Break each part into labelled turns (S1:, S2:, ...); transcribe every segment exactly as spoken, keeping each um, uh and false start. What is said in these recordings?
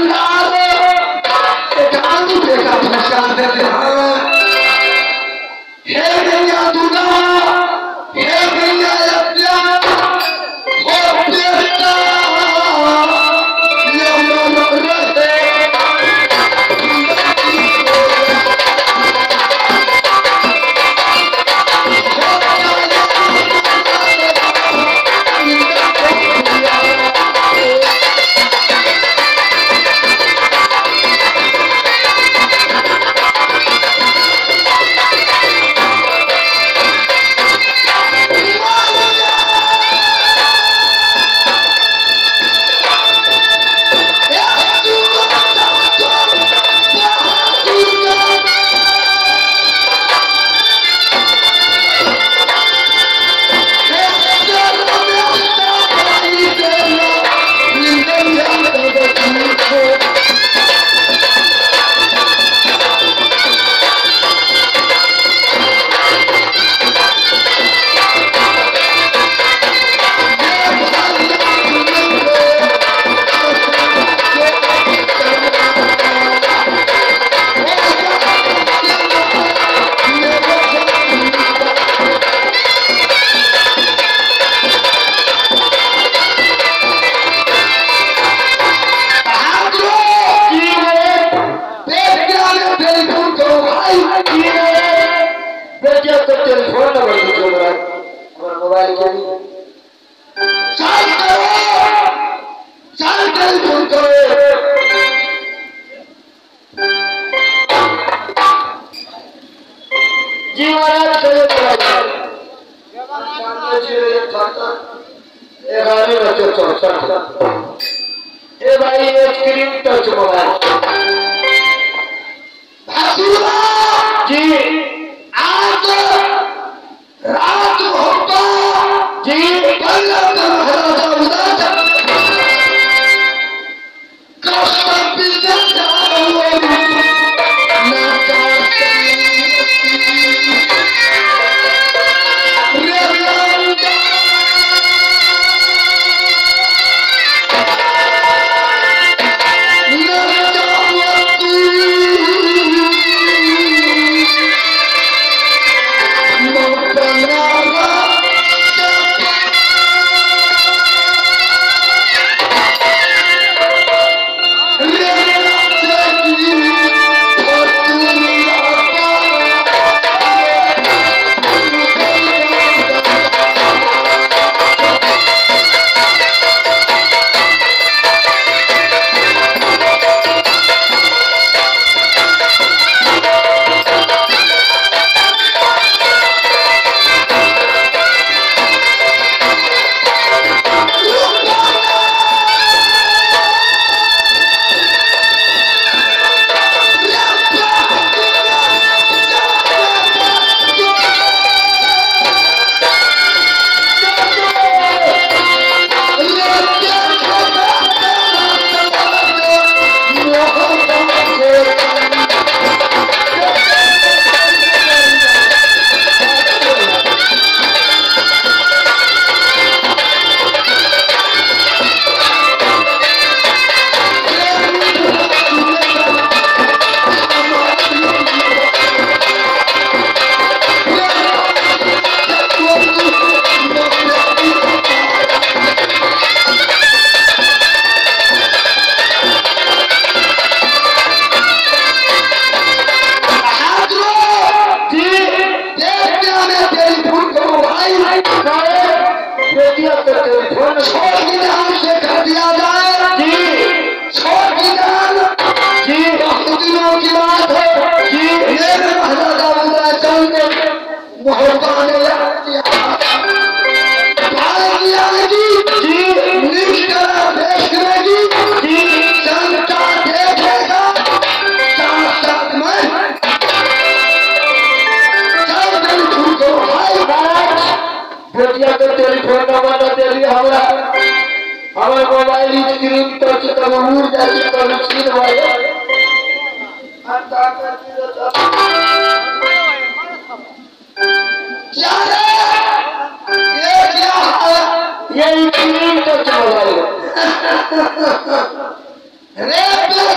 S1: रे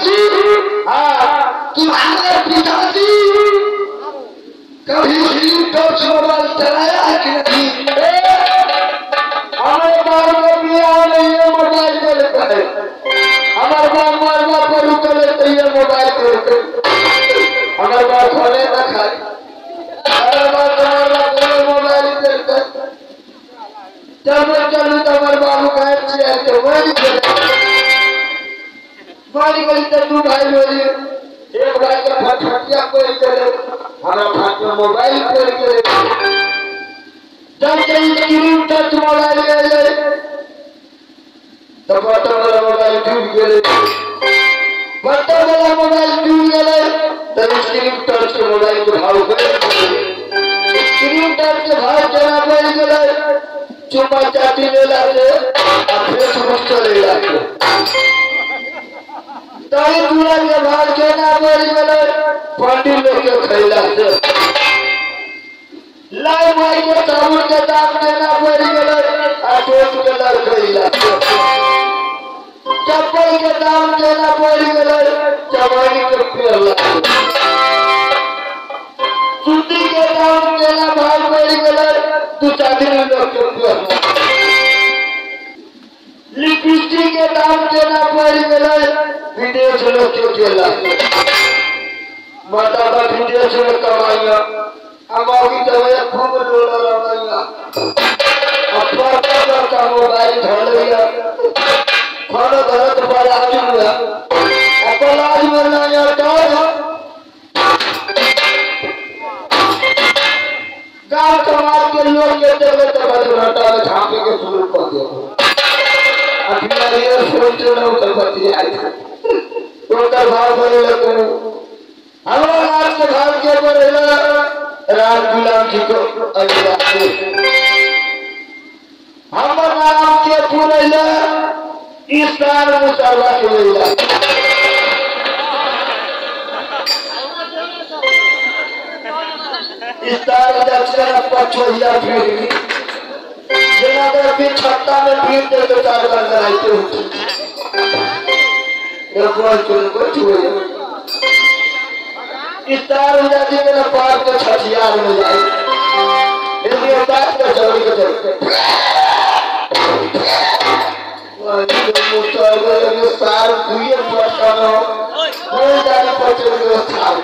S1: पिताजी हाँ तुम्हारे पिताजी कभी भी टॉर्च मोबाइल चलाया है कि नहीं?
S2: हमारे बाल में बिया नहीं है मोबाइल पे लेता है हमारे बाल मारना पर उतर लेते हैं मोबाइल पे हमारे बाल खोले ना खाए हमारे बाल मारना पर मोबाइल पे लेता है जब मैं चलूँ तो हमारे बाबू का एक चीज़ तो वही मारी गई तो तू भाई बोली एक भाई का फटफटिया कोई करे हमारा फाट में मोबाइल कोई करे जब कहीं स्क्रीन टच मोबाइल ले ले तो बटन वाला मोबाइल टूट गए बटन वाला मोबाइल टूट गए तो स्क्रीन टच के मोबाइल को भाव गए स्क्रीन टच के भाव चला बढ़ गए चुम्मा चाटी ले लाते और फेसबुक चले जाते ताई दूल्हा के भाग के ना बढ़ गए पंडित लोग के खैला से लाई माई के साबुन के दाम देना बढ़ गए अटोट के लड़ खैला चप्पल के दाम देना बढ़ गए चमानी के पेड़ लगे सूती के दाम देना भाव बढ़ गए तू चांदनी लोग के पेड़ लिपस्टिक के दाम देना बढ़ गए विदेश लोग के केला माता का विदेश में कमाइया अमावी दवाई खूब लोड़ा लगाइया अब पर का मोबाइल धर लिया खाना गलत वाला आ गया अपन आज मरना यार डर गांव समाज के लोग के देवे तो बदलाटा में झांके के शुरू कर दिया अभी ये सोच रहा हूं कलपति आई तो का भाव बोले लगे हमारा नाम के भाव के बोले राम गुलाम जी को अल्लाह हमारा नाम के पूरे इस साल मुसावा के लिए इस साल दक्षिण पछोइया फिर जनागर भी छत्ता में फिर दे तो चार बार कराते हो ये कोई कोई कोई छुए इस साल जाती मेरा पार को छठियार में जाए इसलिए बात का चोरी को चलते मुझे सार दुए पटना हो जाने पहुंचे व्यवस्था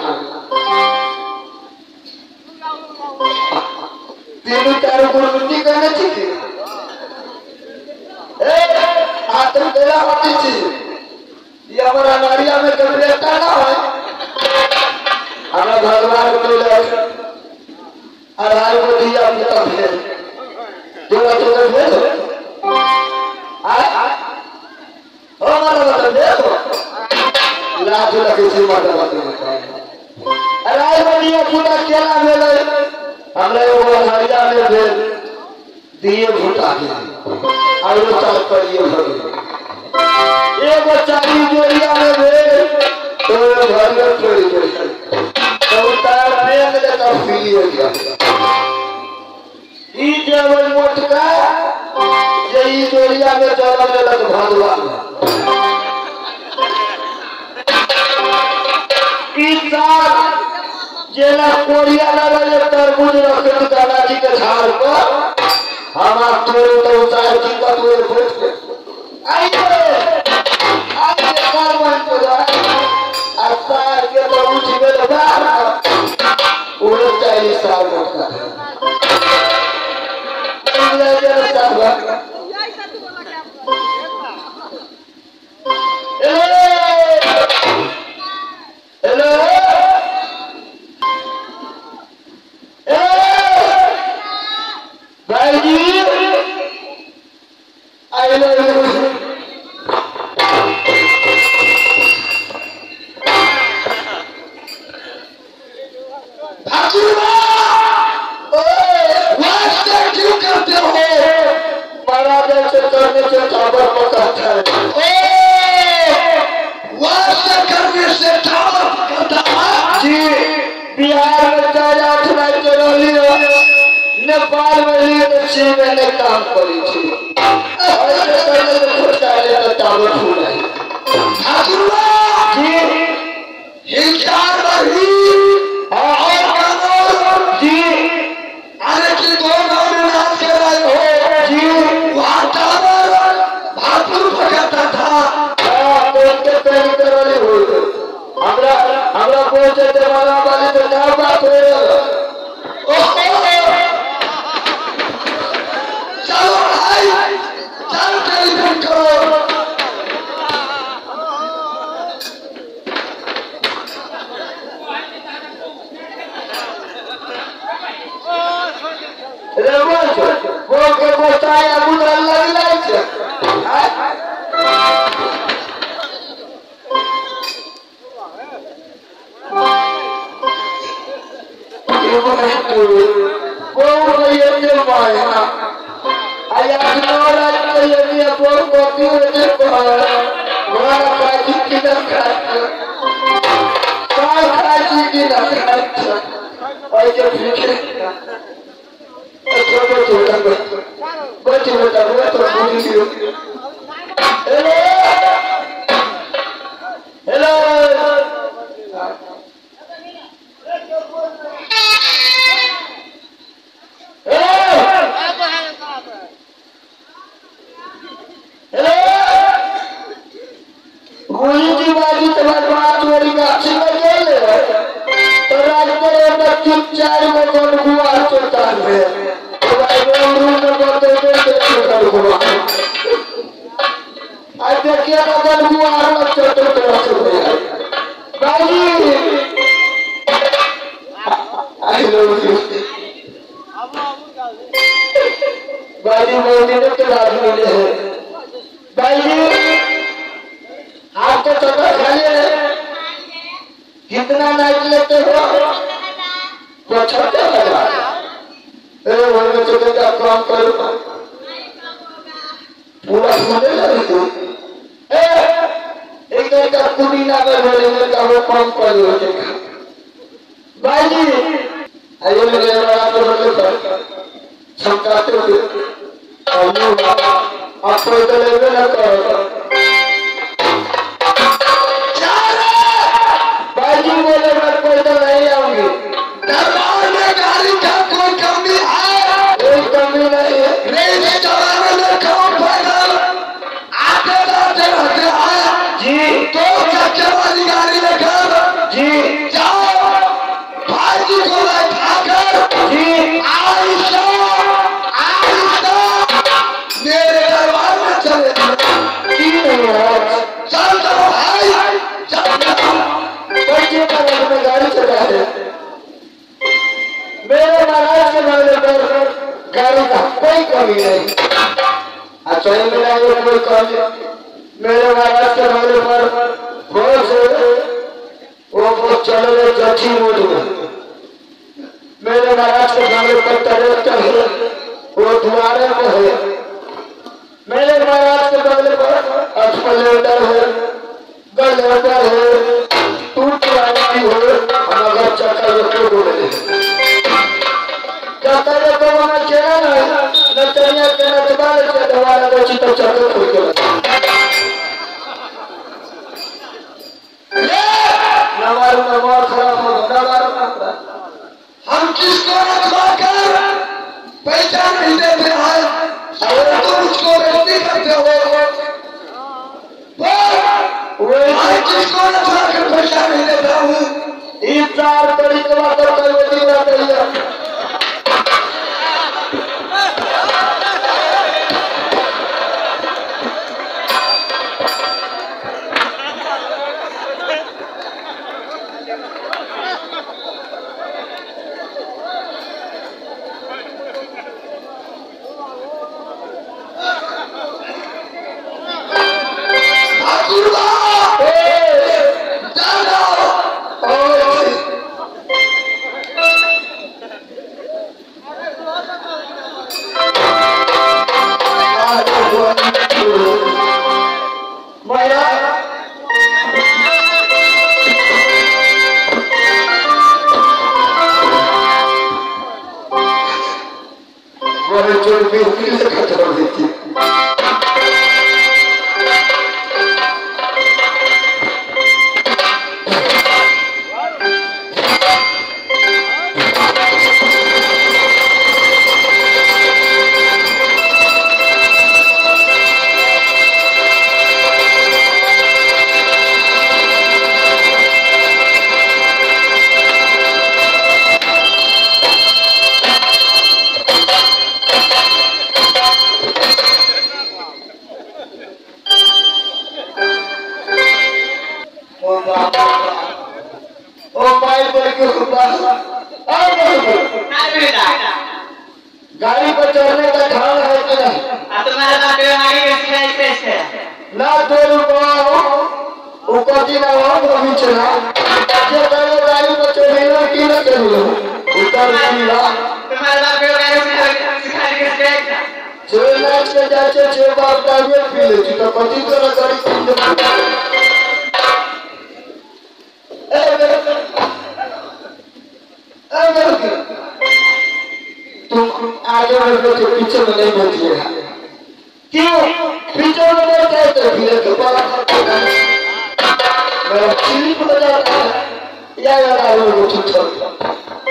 S2: तीनों चारों गुरुमुंडी करने चाहिए ए आत्म देला होती थी ये हमारा नारिया में कभी रहता ना है हमारा भगवान को ले आधार को दिया पिता है जोड़ा जोड़ा भेजो हमारा मतलब देखो लाज लगे से माता माता राय बनिया पूरा केला मेले हमने वो हरिया में भेज दिए भूटा और वो चाल पर ये भर एक चाली जोड़िया में भेज तो घर में थोड़ी थोड़ी तो उतार फेंक दे तो फीली हो गया ई जेवल मोटका यही जोड़िया में जन्म लग भगवान जेला कोरिया लगे तरबूज रखे दादा जी के झाड़ पर हमार तोरे तो उतार की का तोरे फट आइए आइए कार बन को असार के तो उठ गए बाहर उड़े चाहिए साल का ले ले साहब नेपाल में से मैंने काम करी थी ऐसे पहले तो छोटा ले तो टावर फूल है ठाकुर जी हमरा पहुंचे ते मारा वाले तो क्या बात है
S1: ओहो चलो भाई चलो टेलीफोन करो
S2: रे बोल वो के बताया मुद्रा लग लाई छे ये वो नहीं वो वो ये के माया आया नोरा के ये ये वो को क्यों रे को घोड़ा काजी की न खात काय काजी की न खात और जो फिर अच्छा बच्चे बच्चे बच्चे वो तो बुद्धि लियो हेलो हेलो हेलो गोली की बाजी तुम्हारे बात मेरी गाछी में गेल तो रास्ते में तीन चार में कौन हुआ चलता है तो भाई रूम में बोलते हैं कि चलता हुआ आज देखिए अगर हुआ हम चलते तो ऐसे हो जाए भाई आई लव यू भाई मोदी ने तो राज मिले हैं भाई आपको चक्कर खाली है कितना नाइट लेते हो पचहत्तर लगा अरे वो में चक्कर का काम करो पूरा सुने लगे तो ए एक दिन का कुड़ी ना कर बोले का वो काम करो भाई जी आइए मेरे वाला तो बोले पर समझाते हो और आप तो लेवे ना करो बाजी बोले मैं कोई तो नहीं आऊंगी
S1: दरबार में गाड़ी का कोई कमी है
S2: कोई कमी नहीं है
S1: रेलवे जमाने में कौन पैदल आते जाते रहते हैं
S2: जी
S1: दो चक्के वाली गाड़ी लेकर
S2: जी
S1: जाओ भाई को बैठाकर
S2: जी
S1: आइशा आइशा मेरे दरबार में चले
S2: की नहीं है
S1: चल जाओ भाई चल जाओ
S2: बच्चे का में गाड़ी चला है मेरे महाराज के मामले पर गाड़ी का कोई कमी नहीं अच्छा ये मेरा ये कोई कमी मेरे महाराज के मामले पर बहुत से वो बहुत चले गए जठी रोड में मेरे महाराज के मामले पर टरेक्टर है वो द्वारे में है मेरे महाराज के मामले पर अस्पलेंडर है गलेंडर है टूट वाली हो अगर चक्कर रखो बोले चक्कर रखो मैंने केना नहीं नचनिया के नचबाल के दवारा बची तो चक्कर खोल के नवार नवार खराब हो नवार नवार
S1: हम किसको रखवा कर पैसा नहीं देते हैं और तुम उसको बेइज्जती करते हो मैं किसको रखवा कर पैसा नहीं देता हूँ
S2: इस चार तरीके बात कर वो दिन रात है ओ बाप ओ माय बोल के बस आ गाड़ी पर चढ़ने का ढंग है कि नहीं?
S3: अब तुम्हारे बाप के आगे कैसे कैसे
S2: ना दो रुपया ऊपर की ना वहाँ पर भी चला ये पहले गाड़ी पर चढ़ेगा कि ना चढ़ेगा उतर दिया
S3: तुम्हारे बाप के आगे सिखाने के कैसे
S2: छह लाख के जाचे छह बार टाइगर पी लेती तो कति तो ना गाड़ी किन दे तुम आगे बढ़ो तो पीछे में नहीं बढ़िएगा क्यों पीछे में बढ़ जाए तो फिर दोबारा मैं स्लिप हो जाता है या यार आगे वो छूट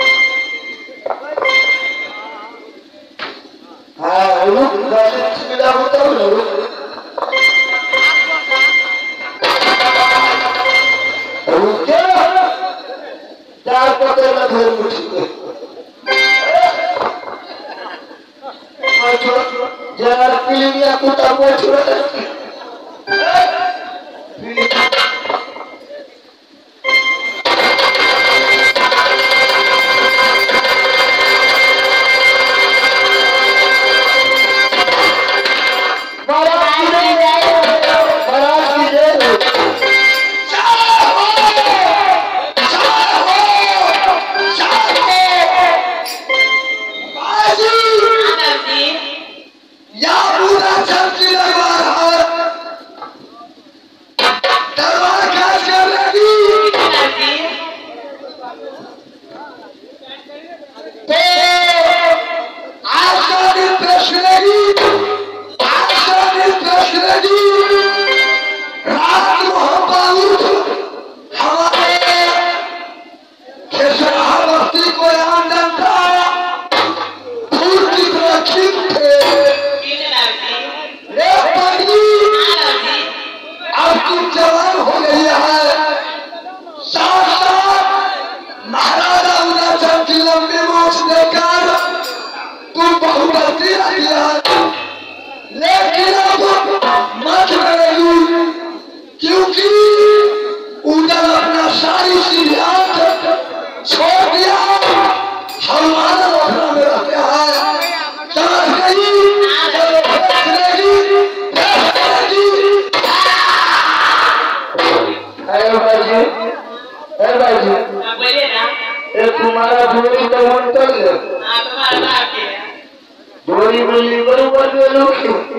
S2: हाँ लोग बस मिला होता है लोग रुके चार पकड़ना फिर मुझे यार फिल्मिया कुत्ता को छोड़ दे तुम्हारा धोरी तो मन कर ले धोरी में लीवर ऊपर में लोग